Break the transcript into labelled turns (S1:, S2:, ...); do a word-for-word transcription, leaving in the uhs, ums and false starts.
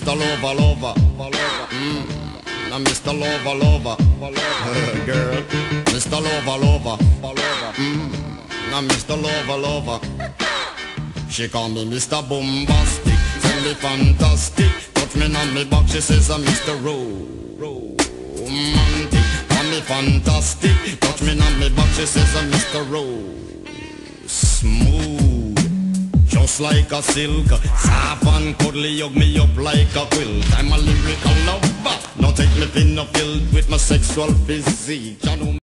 S1: Mister Lover, Lover, mm. Now Mister Lover, Lover, girl. Mister Lover, Lover, mm. Now Mister Lover, Lover. She call me Mister Bombastic, tell me fantastic. Touch me on me back, she says I'm Mister Romantic. Call me fantastic, touch me on me back, she says I'm Mister Smooth, just like a silk, soft and cuddly, hug me up like a quilt. I'm a lyrical lover, now take me pin up filled with my sexual physique.